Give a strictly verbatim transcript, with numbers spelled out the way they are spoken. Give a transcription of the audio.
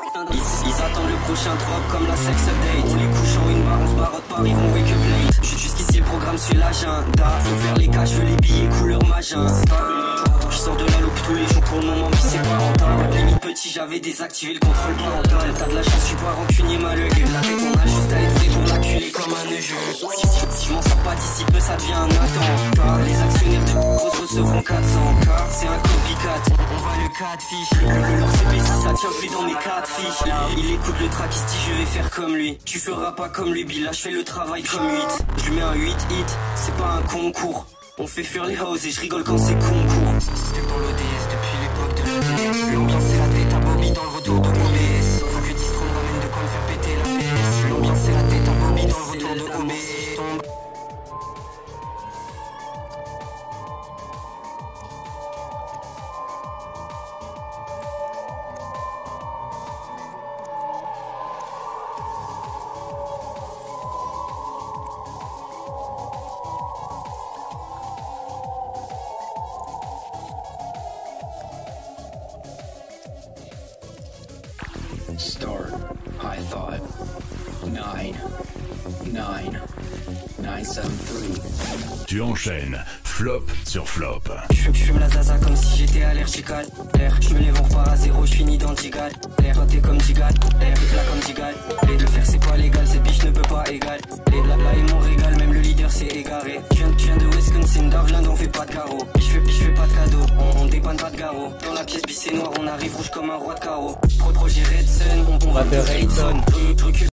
Ils, ils attendent le prochain drop comme la sex update. On les couche en une barre, on se barotte pas, ils vont wake up late. Jusqu'ici le programme suit l'agenda. Faut faire les cas, je veux les billets couleur magenta. Je sors de la loupe tous les jours pour le moment, puis c'est pas rentable. Limite petit, j'avais désactivé le contrôle parental. T'as de la chance, je suis pas rancunier malheureux. La tête, on a juste à être fait pour l'acculer comme un nœud. Si je m'en sors pas d'ici peu, ça devient un attentat. Les actionnaires de grosses recevront quatre cents K. C'est un copycat, on va le catfish. Le leur C P si ça tient plus dans mes quatre fiches. Il écoute le track, il se dit je vais faire comme lui. Tu feras pas comme lui, Bill, là je fais le travail comme huit. Je lui mets un huit hit, c'est pas un concours. On fait fuir les houses et je rigole quand c'est concours. Système dans l'O D S depuis l'époque de l'O D S. L'ambiance c'est la tête à Bobby dans le retour de O B S. Faut que Distro me ramène de quoi me faire péter la P S. L'ambiance c'est la tête à Bobby dans le retour de O B S. Start, I thought. Nine, nine, nine, seven, three. Tu enchaînes, flop sur flop. Je fume la zaza comme si j'étais allergique à l'air. Je me lève, on repart à zéro, je finis dans Digal. L'air roté comme Digal, l'air plat comme Digal. Et de le faire c'est pas légal, cette biche ne peut pas égal. Et là, là est mon régal, même le leader s'est égaré. Je viens, je viens de Wisconsin, d'Avland on fait pas de carreau. Je fais, je fais pas de cadeau, on, on dépanne pas de garrot. Dans la pièce bissée noire, on arrive rouge comme un roi de carreau. Pro projet Red Sun, on, on va de Rayton.